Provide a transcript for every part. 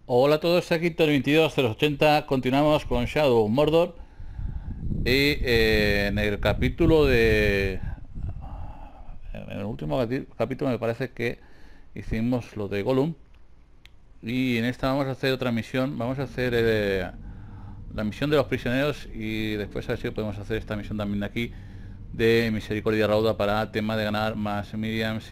Hola a todos, aquí Tony 22080. Continuamos con Shadow Mordor. Y en el capítulo de... En el último capítulo me parece que hicimos lo de Gollum. Y en esta vamos a hacer otra misión. Vamos a hacer la misión de los prisioneros. Y después a ver si podemos hacer esta misión también de aquí. De Misericordia Rauda para el tema de ganar más Miriams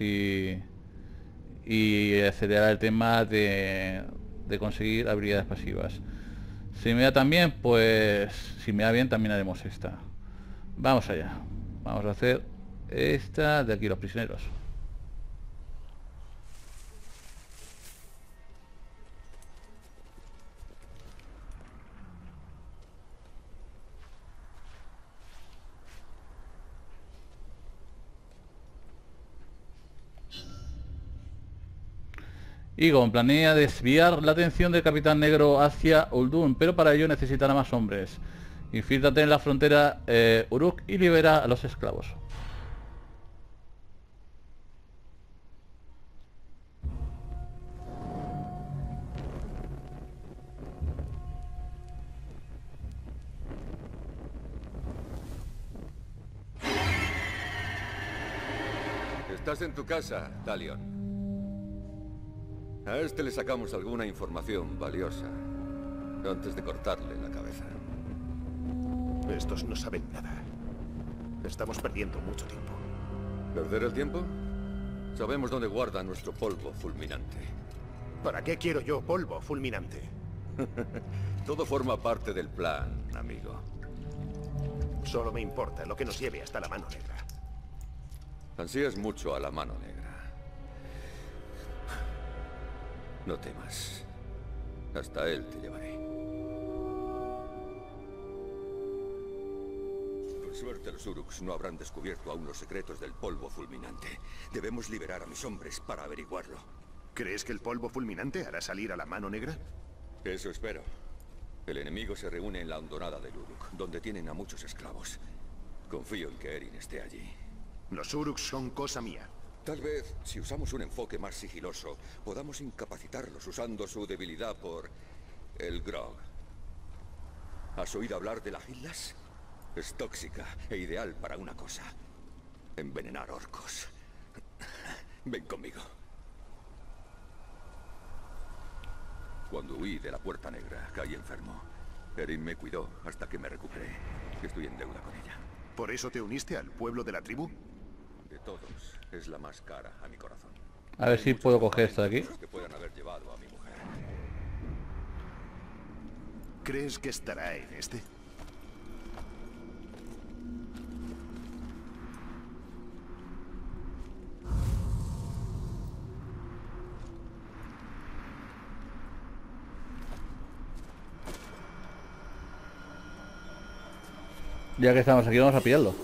y acelerar el tema de conseguir habilidades pasivas. Si me da también, pues si me da bien también haremos esta. Vamos allá. Vamos a hacer esta de aquí, los prisioneros. Egon planea desviar la atención del Capitán Negro hacia Uldum, pero para ello necesitará más hombres. Infíltrate en la frontera Uruk y libera a los esclavos. Estás en tu casa, Talion. A este le sacamos alguna información valiosa antes de cortarle la cabeza. Estos no saben nada. Estamos perdiendo mucho tiempo. ¿Perder el tiempo? Sabemos dónde guarda nuestro polvo fulminante. ¿Para qué quiero yo polvo fulminante? Todo forma parte del plan, amigo. Solo me importa lo que nos lleve hasta la mano negra. Ansías mucho a la mano negra. No temas. Hasta él te llevaré. Por suerte los Uruks no habrán descubierto aún los secretos del polvo fulminante. Debemos liberar a mis hombres para averiguarlo. ¿Crees que el polvo fulminante hará salir a la mano negra? Eso espero. El enemigo se reúne en la hondonada del Uruk, donde tienen a muchos esclavos. Confío en que Erin esté allí. Los Uruks son cosa mía. Tal vez, si usamos un enfoque más sigiloso, podamos incapacitarlos usando su debilidad por el grog. ¿Has oído hablar de la Hillas? Es tóxica e ideal para una cosa: envenenar orcos. Ven conmigo. Cuando huí de la Puerta Negra, caí enfermo. Erin me cuidó hasta que me recuperé. Estoy en deuda con ella. ¿Por eso te uniste al pueblo de la tribu? De todos, es la más cara a mi corazón. A ver si puedo coger esto de aquí. Que puedan haber llevado a mi mujer. ¿Crees que estará en este? Ya que estamos aquí vamos a pillarlo.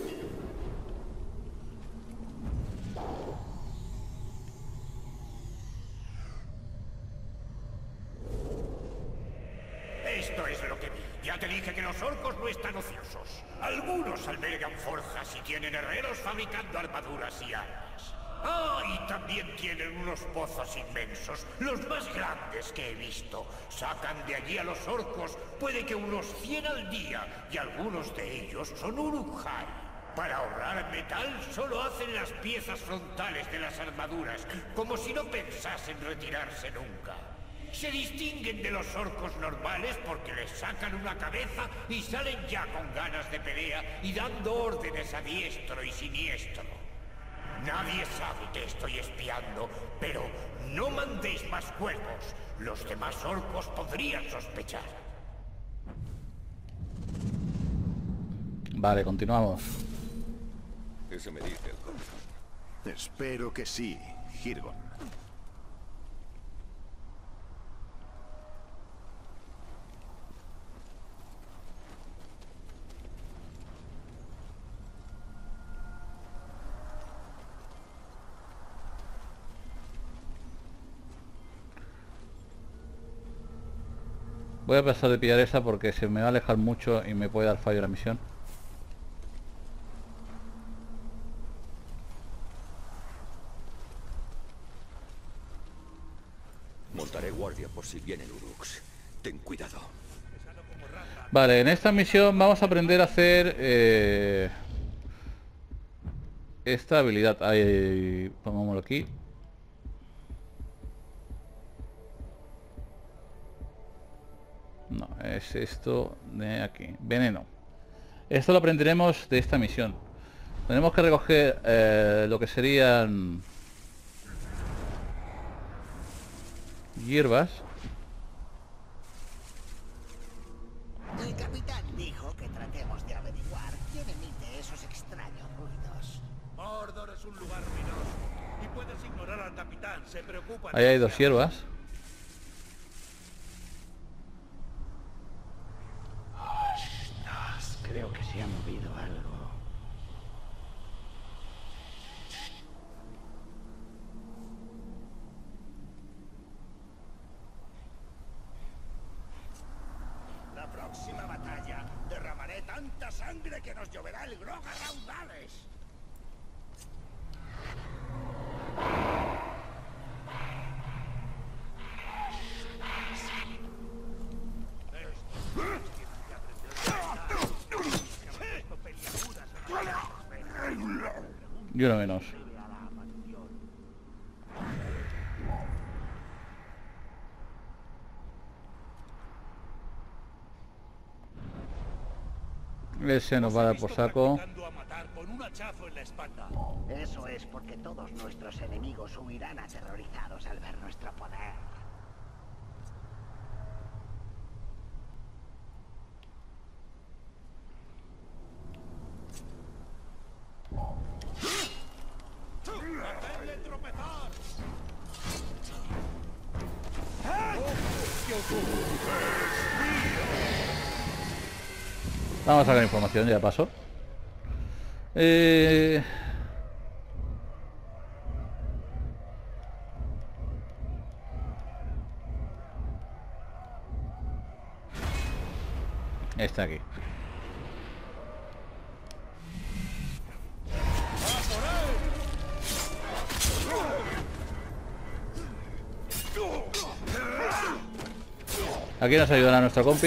Esto es lo que vi. Ya te dije que los orcos no están ociosos. Algunos albergan forjas y tienen herreros fabricando armaduras y armas. Ah, y también tienen unos pozos inmensos, los más grandes que he visto. Sacan de allí a los orcos, puede que unos 100 al día, y algunos de ellos son Uruk-hai. Para ahorrar metal solo hacen las piezas frontales de las armaduras, como si no pensasen retirarse nunca. Se distinguen de los orcos normales porque les sacan una cabeza y salen ya con ganas de pelea y dando órdenes a diestro y siniestro. Nadie sabe que estoy espiando, pero no mandéis más cuervos. Los demás orcos podrían sospechar. Vale, continuamos. Eso me dice el corazón. Espero que sí, Hirgon. Voy a pasar de pillar esa porque se me va a alejar mucho y me puede dar fallo la misión. montaré guardia por si vienen Uruks. Ten cuidado. Vale, en esta misión vamos a aprender a hacer esta habilidad. Ahí, pongámoslo aquí. No, es esto de aquí. Veneno. Esto lo aprenderemos de esta misión. Tenemos que recoger lo que serían hierbas. El capitán dijo que tratemos de averiguar quién emite esos extraños ruidos. Mordor es un lugar ruidoso y puedes ignorar al capitán, se preocupa. Ahí hay 2 hierbas. Creo que se ha movido algo. La próxima batalla derramaré tanta sangre que nos lloverá el grog a raudales. Y uno menos. Ese nos va a dar por saco. Eso es porque todos nuestros enemigos huirán aterrorizados al ver nuestro poder. Vamos a sacar información, ya paso. Está aquí. Aquí nos ayudará nuestra compi.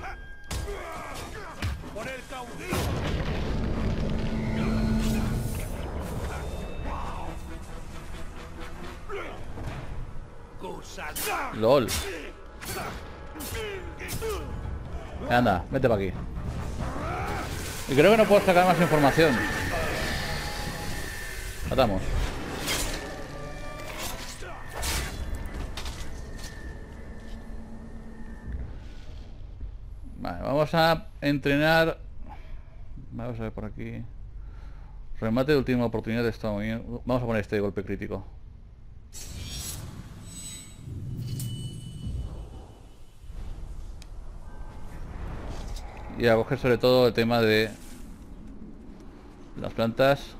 LOL. Anda, vete para aquí. Y creo que no puedo sacar más información. Matamos. Vale, vamos a entrenar. Vamos a ver por aquí. Remate de última oportunidad, está muy bien. Vamos a poner este de golpe crítico. Y a coger sobre todo el tema de las plantas.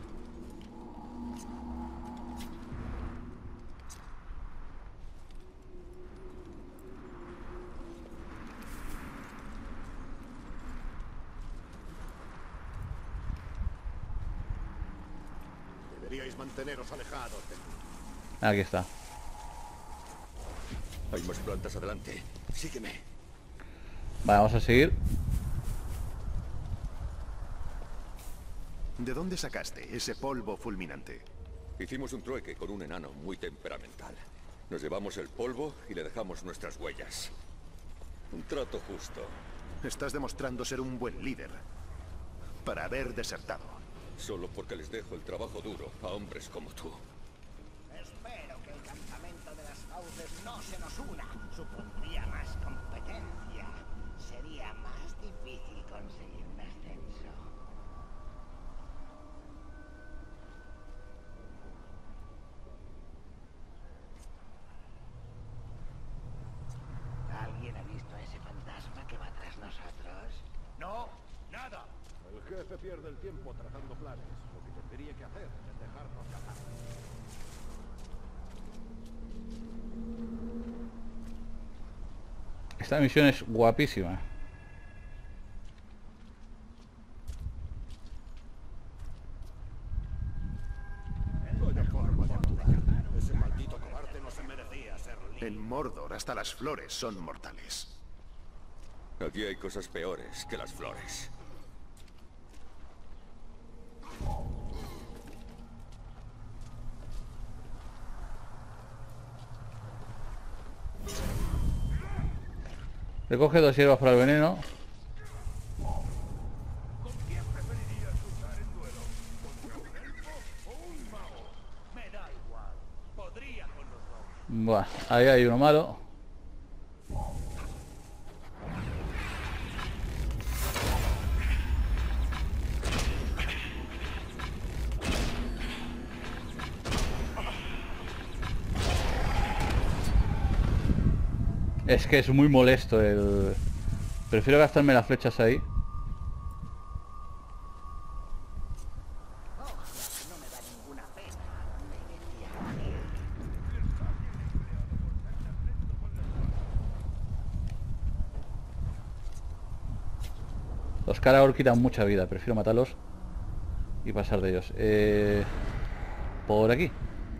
Deberíais manteneros alejados de mí. Aquí está. Hay más plantas adelante. Sígueme. Vale, vamos a seguir. ¿De dónde sacaste ese polvo fulminante? Hicimos un trueque con un enano muy temperamental. Nos llevamos el polvo y le dejamos nuestras huellas. Un trato justo. Estás demostrando ser un buen líder. Para haber desertado. Solo porque les dejo el trabajo duro a hombres como tú. Espero que el campamento de las fauces no se nos una. Supondría más competencia. Sería más difícil conseguir un ascenso. ¿Alguien ha visto a ese fantasma que va tras nosotros? No, nada. El jefe pierde el tiempo trazando planes. Lo que tendría que hacer es dejarnos cazar. Esta misión es guapísima. Ese maldito cobarde no se merecía ser líder. En Mordor Mordor, hasta las flores son mortales. Aquí hay cosas peores que las flores. Recoge 2 hierbas para el veneno. ¿Con quién preferirías luchar en duelo? ¿Contra un elfo o un mago? Me da igual. Podría con los dos. Buah, ahí hay uno malo. Es que es muy molesto el... Prefiero gastarme las flechas ahí. Ojalá que no me da ninguna pena. Merecía. Los Caragor quitan mucha vida. Prefiero matarlos y pasar de ellos. Por aquí.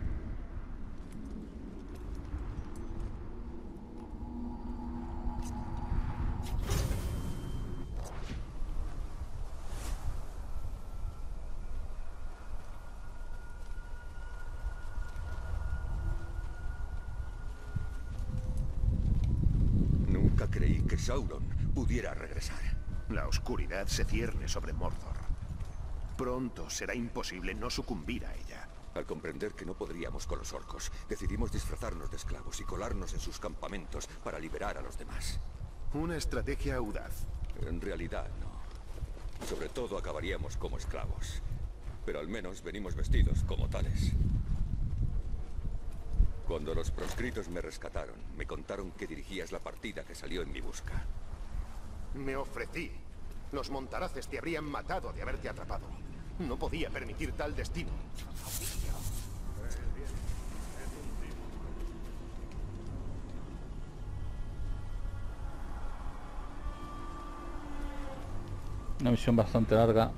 Nunca creí que Sauron pudiera regresar. La oscuridad se cierne sobre Mordor. Pronto será imposible no sucumbir a ella. Al comprender que no podríamos con los orcos, decidimos disfrazarnos de esclavos y colarnos en sus campamentos para liberar a los demás. Una estrategia audaz. En realidad, no. Sobre todo acabaríamos como esclavos. Pero al menos venimos vestidos como tales. Cuando los proscritos me rescataron, me contaron que dirigías la partida que salió en mi busca. Me ofrecí. Los montaraces te habrían matado de haberte atrapado. No podía permitir tal destino. Una misión bastante larga.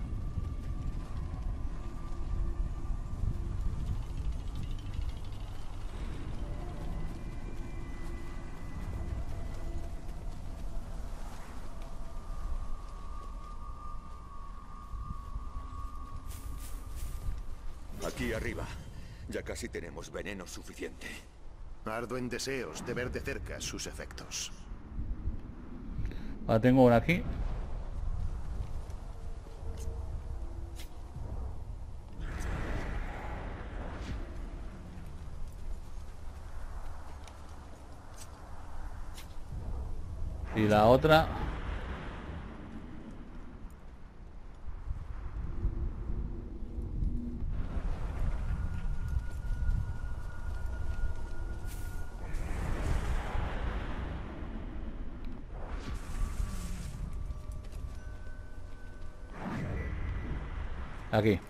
Aquí arriba. Ya casi tenemos veneno suficiente. Ardo en deseos de ver de cerca sus efectos. Ahora tengo una aquí. Y la otra. Aquí.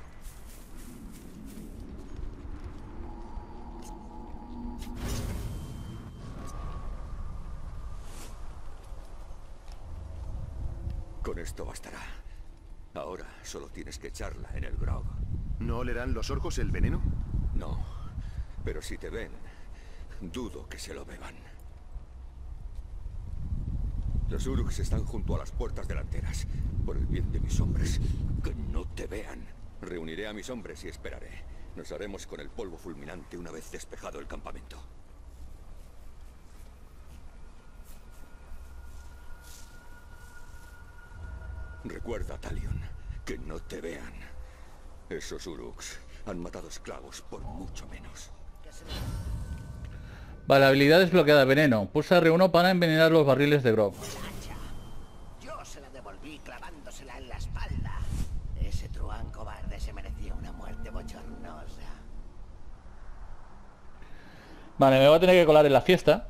Con esto bastará. Ahora solo tienes que echarla en el grog. ¿No olerán los orcos el veneno? No, pero si te ven, dudo que se lo beban. Los Uruks están junto a las puertas delanteras. Por el bien de mis hombres, que no te vean. Reuniré a mis hombres y esperaré. Nos haremos con el polvo fulminante una vez despejado el campamento. Recuerda, Talion, que no te vean. Esos Uruks han matado esclavos por mucho menos. Vale, habilidad desbloqueada de veneno. Pulsa R1 para envenenar los barriles de grog. Hacha. Yo se la devolví clavándosela en la espalda. Ese truán cobarde se merecía una muerte bochornosa. Vale, me voy a tener que colar en la fiesta.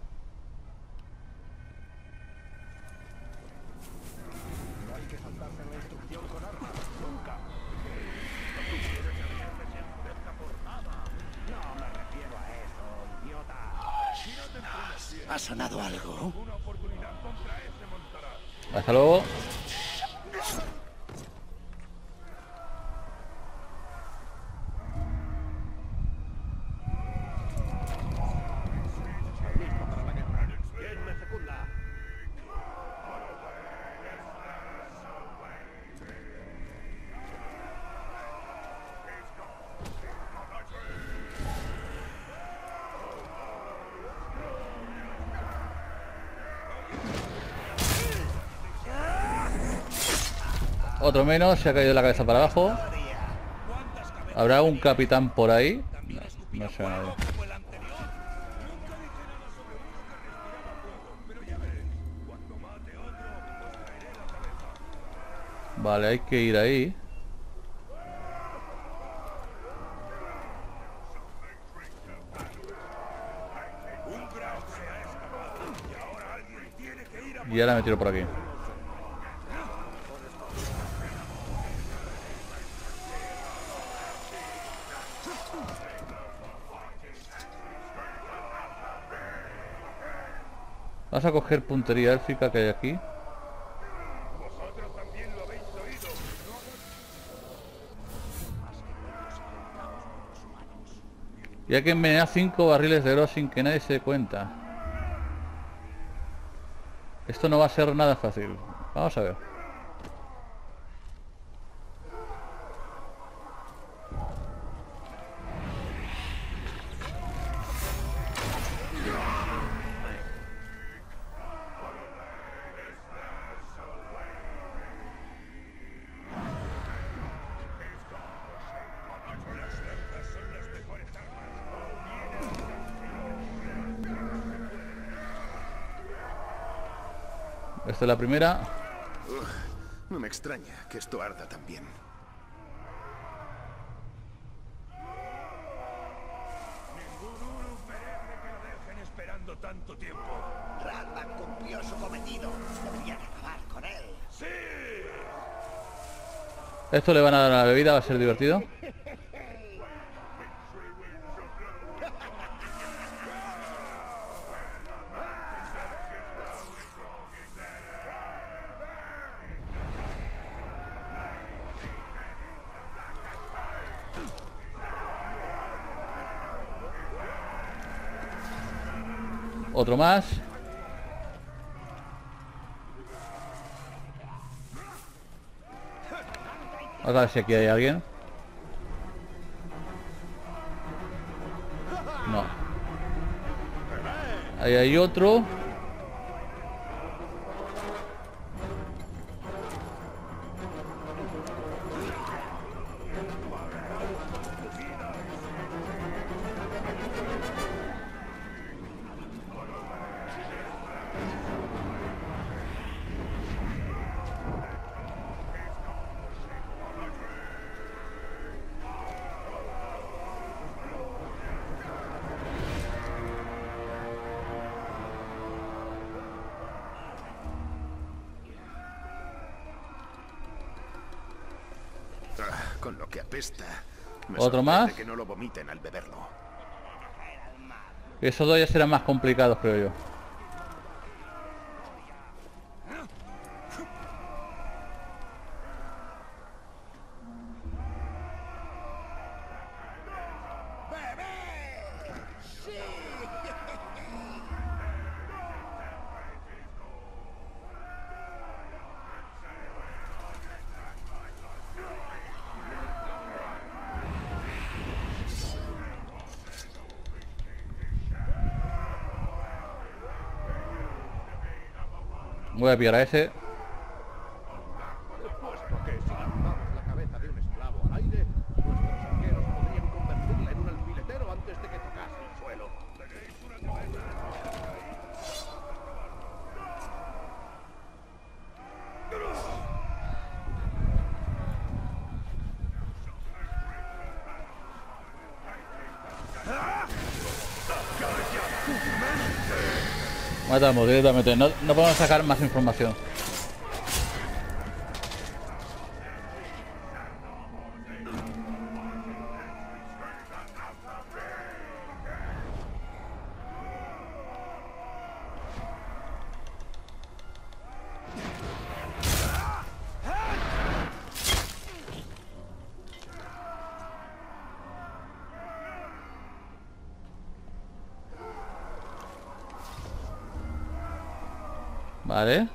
¿Ha sonado algo? Hasta luego. Otro menos, se ha caído la cabeza para abajo. ¿Habrá un capitán por ahí? No, no se ve nadie. Vale, hay que ir ahí. Y ahora me tiro por aquí. Vamos a coger puntería élfica que hay aquí. Y hay que envenenar 5 barriles de oro sin que nadie se dé cuenta. Esto no va a ser nada fácil. Vamos a ver. Esta es la primera. No me extraña que esto arda también. Esperando tanto tiempo. Ralman cumplió su cometido. Deberían acabar con él. ¡Sí! Esto le van a dar a la bebida, va a ser divertido. Otro más. Vamos a ver si aquí hay alguien. No. Ahí hay otro. Con lo que apesta. Me ¿Otro sorprende más? que no lo vomiten al beberlo. Esos dos ya serán más complicados, creo yo. Voy a pillar a ese. Puesto que si lanzamos la cabeza de un esclavo al aire, nuestros arqueros podrían convertirla en un alfiletero antes de que tocase el suelo. Matamos directamente. No podemos sacar más información. Vale.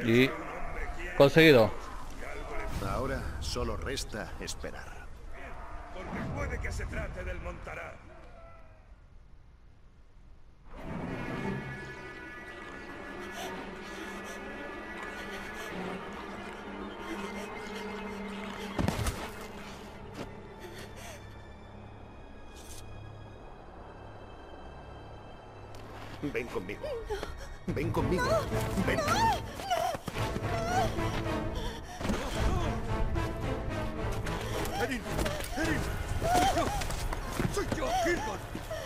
Y conseguido. Ahora solo resta esperar. Porque puede que se trate del Montará. Ven conmigo. Ven conmigo. Ven. ¡Erin! ¡Erin! ¡Soy yo, Kirkon!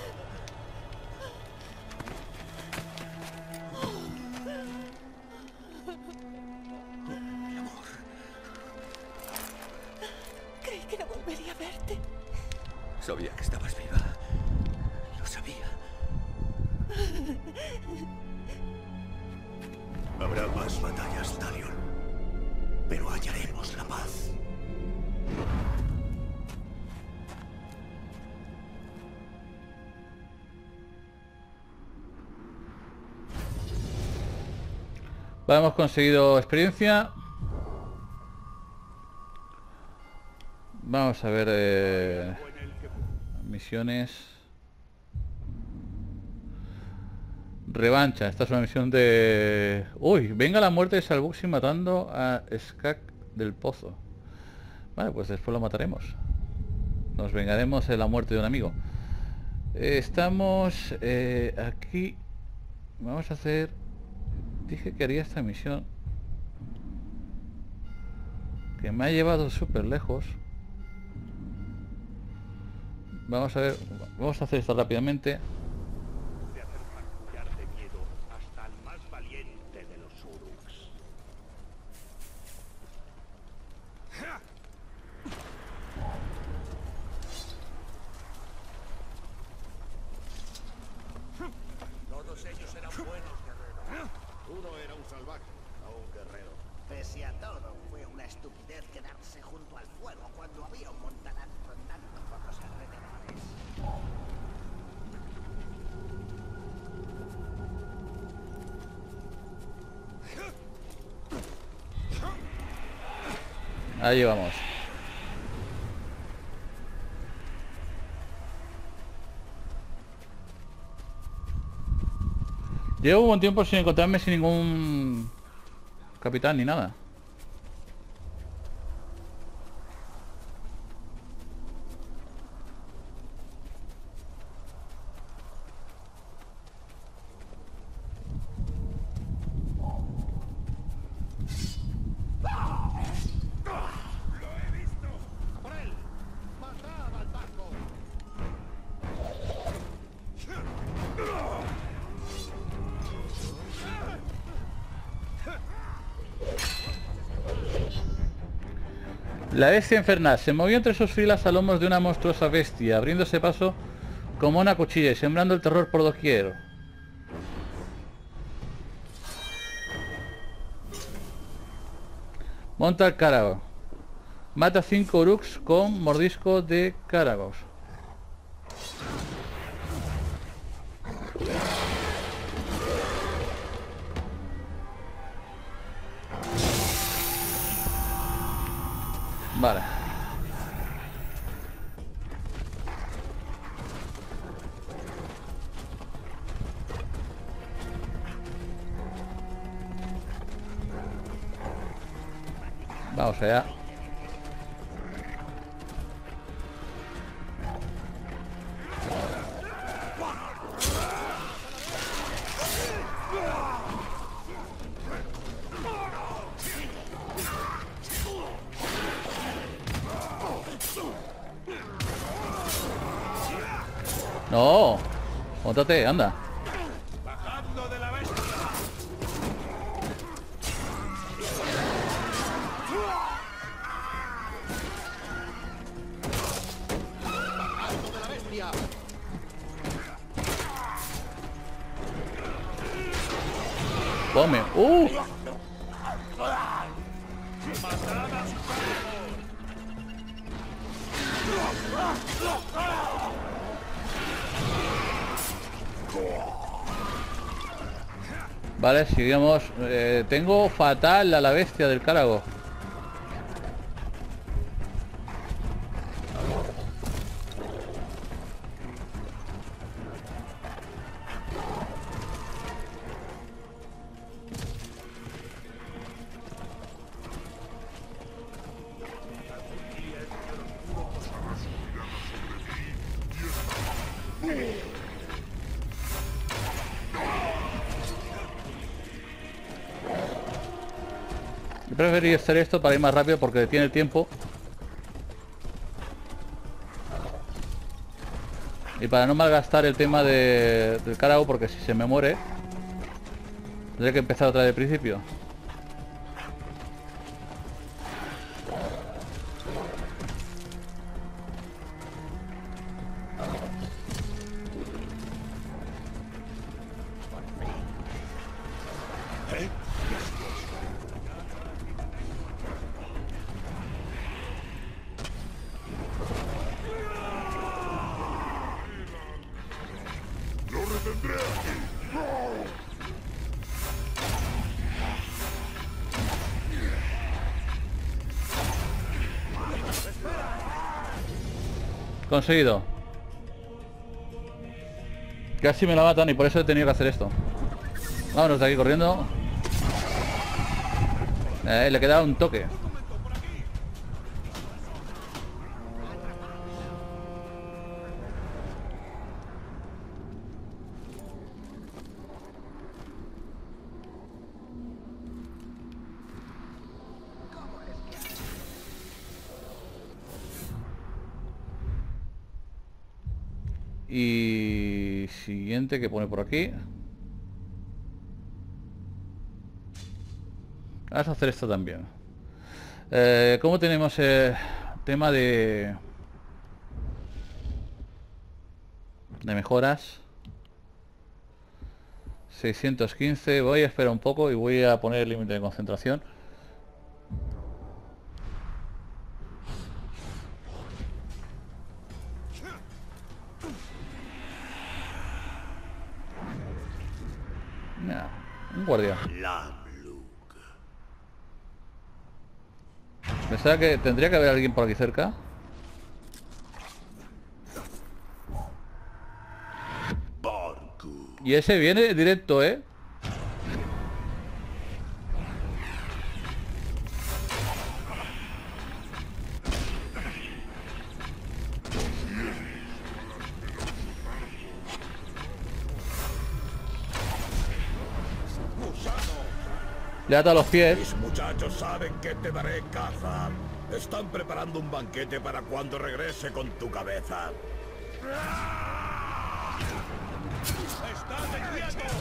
Creí que no volvería a verte. Sabía que estabas viva. Lo sabía. Habrá más batallas, Talion. Pero hallaremos la paz. Hemos conseguido experiencia. Vamos a ver misiones. Revancha. Esta es una misión de... Uy, venga la muerte de Salbuxi matando a Skak del Pozo. Vale, pues después lo mataremos. Nos vengaremos de la muerte de un amigo. Estamos aquí. Vamos a hacer... Dije que haría esta misión, que me ha llevado súper lejos. Vamos a ver, vamos a hacer esto rápidamente. De hacer marullar de miedo hasta el más valiente de los Uruks. Todos ellos eran buenos guerreros. Uno era un salvaje, no un guerrero. Pese a todo, fue una estupidez quedarse junto al fuego cuando había un montaraz rondando por los alrededores. Ahí vamos. Llevo un buen tiempo sin encontrarme sin ningún capitán ni nada. ¡Por él! ¡Matad al barco! La bestia infernal se movió entre sus filas a lomos de una monstruosa bestia, abriéndose paso como una cuchilla y sembrando el terror por doquier. Monta al Carago. Mata 5 Uruks con mordisco de Caragos. Vale. Vamos allá. No, móntate, anda. ¡Bajando de la bestia! ¡Alto de la bestia! Come. Vale, seguimos. Tengo fatal a la bestia del Cárago. Yo preferiría hacer esto para ir más rápido porque tiene tiempo. Y para no malgastar el tema del Cárago, porque si se me muere tendré que empezar otra vez del principio. Conseguido. Casi me la matan y por eso he tenido que hacer esto. Vámonos de aquí corriendo. Le quedaba un toque. Y siguiente que pone por aquí. Vamos a hacer esto también. ¿Cómo tenemos el tema de mejoras? 615. Voy a esperar un poco y voy a poner el límite de concentración. Un guardia. Pensaba que tendría que haber alguien por aquí cerca. Y ese viene directo, ¿eh? Le ata los pies. Mis muchachos saben que te daré caza. Están preparando un banquete para cuando regrese con tu cabeza. ¡Estate quieto!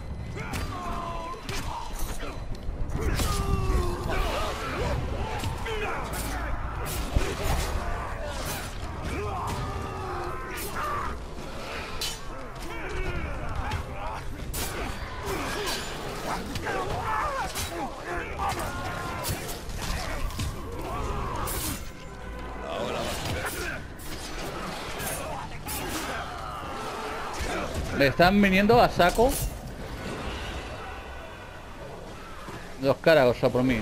Me están viniendo a saco los Cáragos a por mí.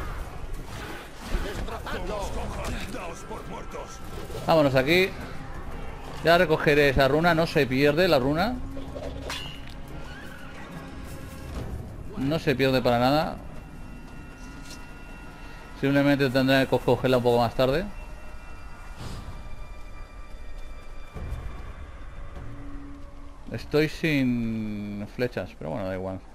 Vámonos aquí. Ya recogeré esa runa. No se pierde la runa. No se pierde para nada. Simplemente tendré que cogerla un poco más tarde. Estoy sin flechas, pero bueno, da igual.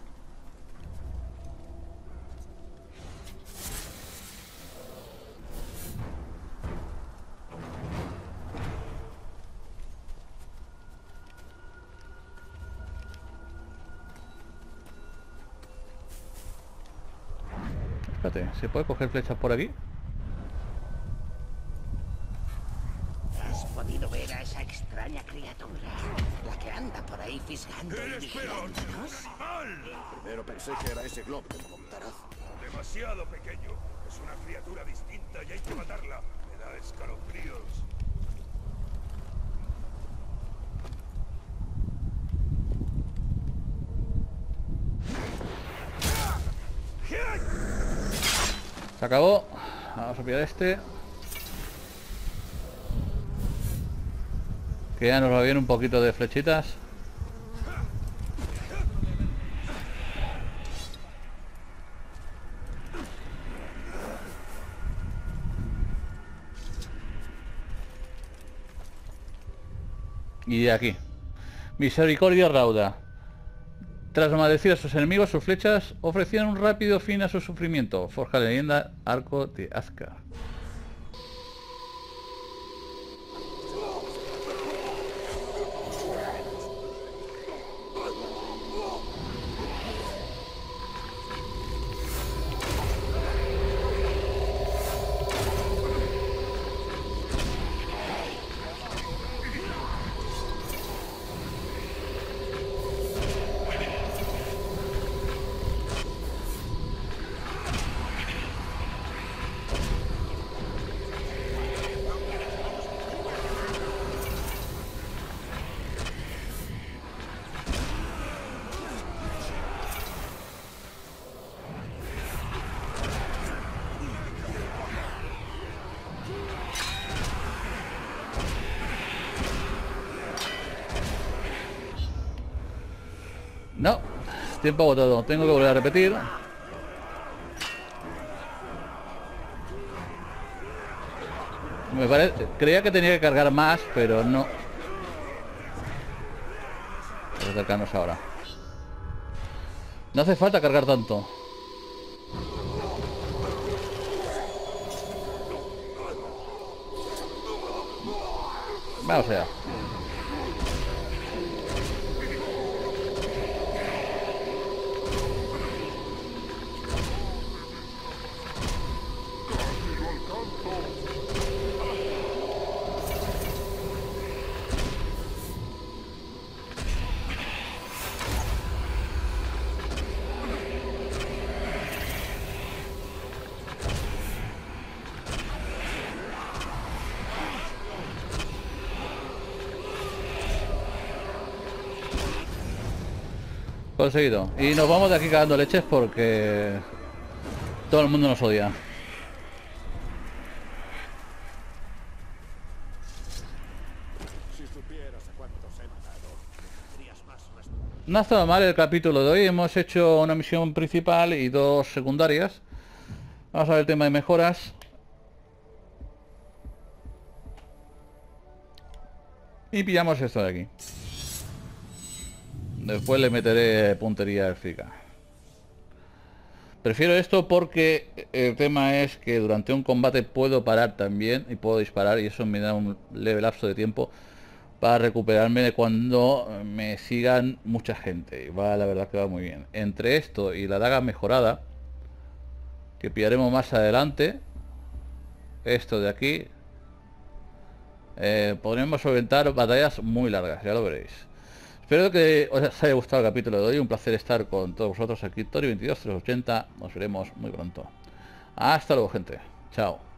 Espérate, ¿se puede coger flechas por aquí? ¿Has podido ver a esa extraña criatura? La que anda por ahí fisgando y vigilándonos. Primero pensé que era ese globo de Montarazo. Demasiado pequeño. Es una criatura distinta y hay que matarla. Me da escalofríos. Se acabó. Vamos a pillar este. Que ya nos va bien un poquito de flechitas. Y de aquí. Misericordia rauda. Tras maldecir a sus enemigos, sus flechas ofrecían un rápido fin a su sufrimiento. Forja la leyenda Arco de Ascar. No, tiempo agotado. Tengo que volver a repetir. Creía que tenía que cargar más, pero no. Vamos a acercarnos ahora. No hace falta cargar tanto. Vamos allá. Conseguido. Y nos vamos de aquí cagando leches porque todo el mundo nos odia. No ha estado mal el capítulo de hoy. Hemos hecho una misión principal y dos secundarias. Vamos a ver el tema de mejoras. Y pillamos esto de aquí. Después le meteré puntería élfica. Prefiero esto porque el tema es que durante un combate puedo parar también y puedo disparar, y eso me da un leve lapso de tiempo para recuperarme de cuando me sigan mucha gente. Y va, la verdad que va muy bien. Entre esto y la daga mejorada, que pillaremos más adelante, esto de aquí, podremos solventar batallas muy largas, ya lo veréis. Espero que os haya gustado el capítulo de hoy. Un placer estar con todos vosotros aquí. Tori22380. Nos veremos muy pronto. Hasta luego, gente. Chao.